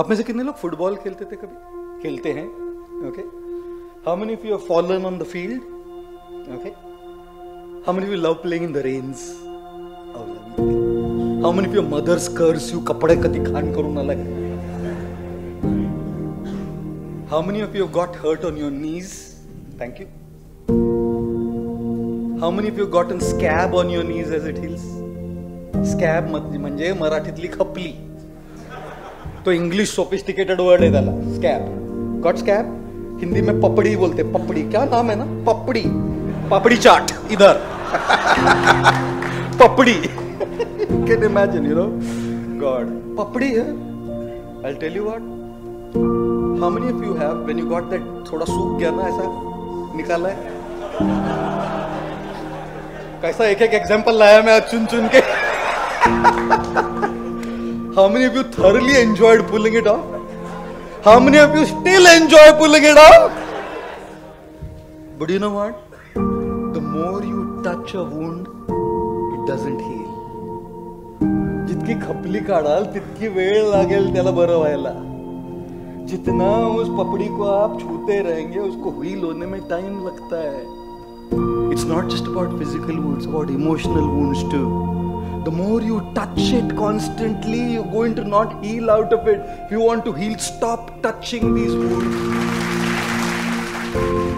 आप में से कितने लोग फुटबॉल खेलते थे कभी? खेलते हैं? Okay. How many of you have fallen on the field? Okay. How many of you love playing in the rains? Oh, how many of your mothers curse you? कपड़े कधी घाण करून आला. How many of you have got hurt on your knees? Thank you. How many of you have gotten scab on your knees as it heals? Scab म्हणजे मराठीतली खपली. तो English sophisticated word है त्याला. स्कैब. Got scab? हिंदी में पपड़ी बोलते. पपड़ी क्या नाम है ना? पपड़ी. पपड़ी चाट इधर. पपड़ी. Can imagine, you know? God. पपड़ी है. I'll tell you what. How many of you have, when you got that थोड़ा सूख गया ना ऐसा निकाला है? कैसा एक एक एग्जाम्पल लाया मैं आज चुन चुन के. How many of you thoroughly enjoyed pulling it off? How many of you still enjoy pulling it off? But you know what? The more you touch a wound, it doesn't heal. जितकी खपली काढाल तितकी वेळ लागेल त्याला बरं व्हायला. जितना उस पपड़ी को आप छूते रहेंगे उसको हील होने में टाइम लगता है. It's not just about physical wounds, about emotional wounds too. The more you touch it constantly, you're going to not heal out of it. If you want to heal, stop touching these wounds.